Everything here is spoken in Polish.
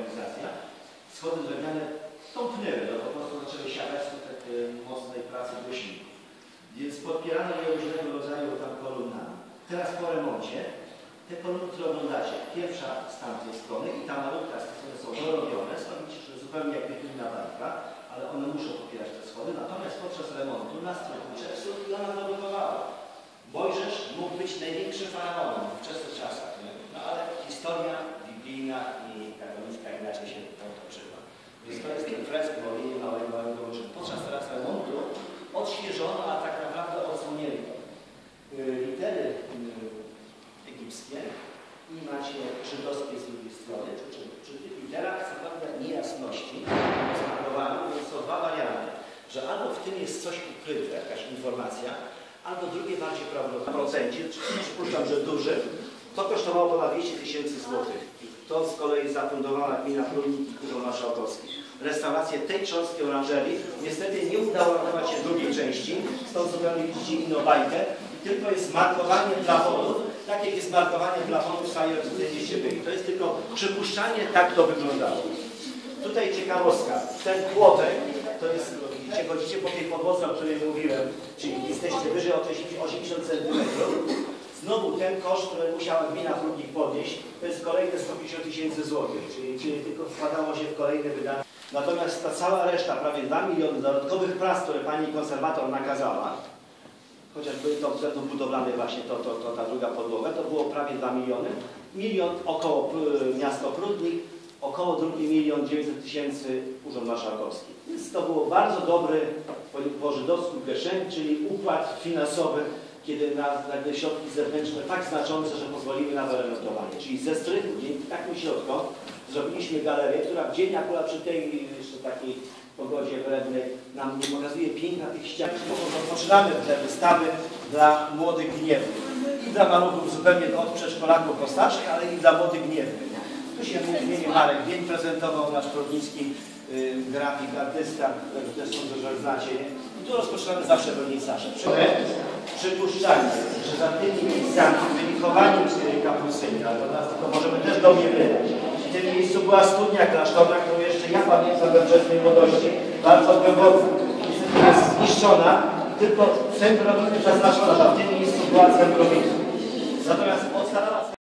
organizacja. Schody drewniane tąpnęły, no po prostu zaczęły siadać skutek mocnej pracy głośników. Więc podpierano je różnego rodzaju tam kolumnami. Teraz po remoncie te kolumny, które oglądacie, pierwsza z tamtej strony i ta malutka, z tej strony są dorobione, widzicie, że zupełnie jakby inna bajka, ale one muszą popierać te schody. Natomiast podczas remontu nastrój uczestniczył i ona zablokowała. Mojżesz mógł być największym faraonem w wczesnych czasach, nie? No ale historia biblijna i katolicka inaczej się potoczyła. Więc to jest ten fresk małego Boże. Podczas teraz remontu odświeżono, a tak naprawdę odsłonięto litery egipskie i macie żydowskie z drugiej strony. Przy tych literach co prawda niejasności w znakowaniu, więc są dwa warianty, że albo w tym jest coś ukryte, jakaś informacja, albo drugie bardziej prawdopodobne. Przypuszczam, że duży. To kosztowało ponad 200 000 złotych. To z kolei zafundowała gmina Prudnik i Urząd Marszałkowski. Restaurację tej cząstki oranżerii niestety nie udało ratować się drugiej części, stąd zupełnie widzicie inną bajkę. I tylko jest markowanie plafonów, tak jak jest markowanie plafonów w sali gdzieście byli. To jest tylko przypuszczanie, tak to wyglądało. Tutaj ciekawostka. Ten płotek to jest, gdzie chodzicie po tej podłodze, o której mówiłem, czyli jesteście wyżej o 80 cm. Znowu ten koszt, który musiała gmina Prudnik podnieść, to jest kolejne 150 000 złotych, czyli tylko wkładało się w kolejne wydania. Natomiast ta cała reszta, prawie 2 miliony dodatkowych prac, które pani konserwator nakazała, chociażby to względów budowlanych właśnie, ta druga podłoga, to było prawie 2 miliony. Milion około miasto Prudnik, około 2 900 000 Urząd Marszałkowski. Więc to było bardzo dobry po żydowsku geszeń, czyli układ finansowy, kiedy nagle środki zewnętrzne tak znaczące, że pozwoliły na wyremontowanie. Czyli ze strychu, dzięki takim środkom, zrobiliśmy galerię, która w dzień akurat przy tej jeszcze takiej pogodzie wrednej nam nie pokazuje piękna tych ścian. Rozpoczynamy te wystawy dla młodych gniewnych. I dla maluchów zupełnie od przedszkolaków po starszych, ale i dla młodych gniewnych. Tu się m.in. Marek Wień prezentował, nasz prudnicki grafik, artysta, którego też sądzę, że znacie. I tu rozpoczynamy zawsze wernisaże. Przypuszczanie, że za tymi miejscami byli chowani kapucyni, ale to możemy też domniemywać. W tym miejscu była studnia klasztorna, którą jeszcze ja pamiętam we wczesnej młodości, bardzo głęboko. Niestety jest zniszczona, tylko centrum zaznaczona, że w tym miejscu była centrum. Natomiast